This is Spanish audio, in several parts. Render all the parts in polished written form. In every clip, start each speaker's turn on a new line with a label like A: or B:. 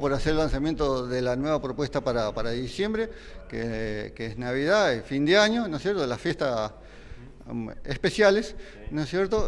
A: por hacer el lanzamiento de la nueva propuesta para diciembre, que es Navidad, fin de año, ¿no es cierto?, las fiestas especiales, ¿no es cierto?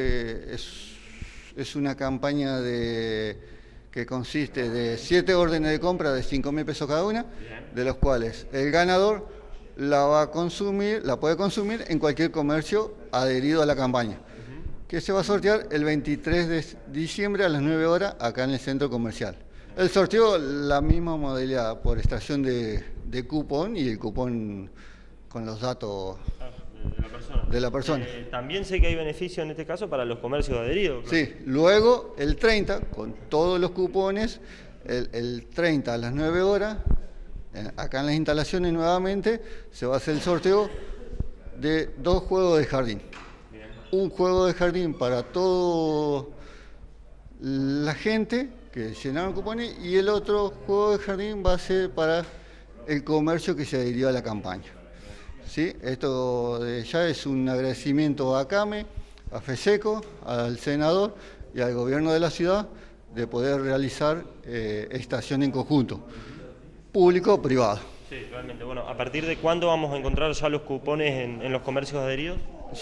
A: Es una campaña que consiste de 7 órdenes de compra de 5.000 pesos cada una, de los cuales el ganador la puede consumir en cualquier comercio adherido a la campaña, que se va a sortear el 23 de diciembre a las 9 horas acá en el centro comercial. El sorteo, la misma modalidad, por extracción de cupón y el cupón con los datos de la persona.
B: También sé que hay beneficio en este caso para los comercios adheridos. Claro.
A: Sí, luego el 30, con todos los cupones, el 30 a las 9 horas, acá en las instalaciones nuevamente, se va a hacer el sorteo de 2 juegos de jardín. Bien. Un juego de jardín para toda la gente que llenaron cupones y el otro juego de jardín va a ser para el comercio que se adhirió a la campaña. ¿Sí? Esto ya es un agradecimiento a CAME, a FESECO, al senador y al gobierno de la ciudad de poder realizar esta acción en conjunto, público o privado.
B: Sí, realmente. Bueno, ¿a partir de cuándo vamos a encontrar ya los cupones en los comercios adheridos?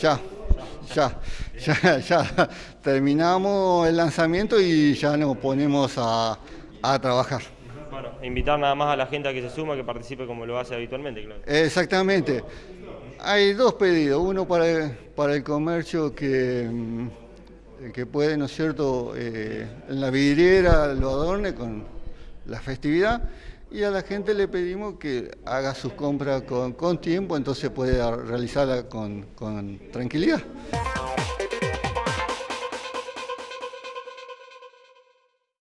A: Ya. Terminamos el lanzamiento y ya nos ponemos a trabajar.
B: Bueno, invitar nada más a la gente a que se suma, que participe como lo hace habitualmente, claro.
A: Exactamente. Hay 2 pedidos, uno para el comercio que puede, ¿no es cierto?, en la vidriera lo adorne con la festividad, y a la gente le pedimos que haga sus compras con tiempo, entonces puede realizarla con tranquilidad.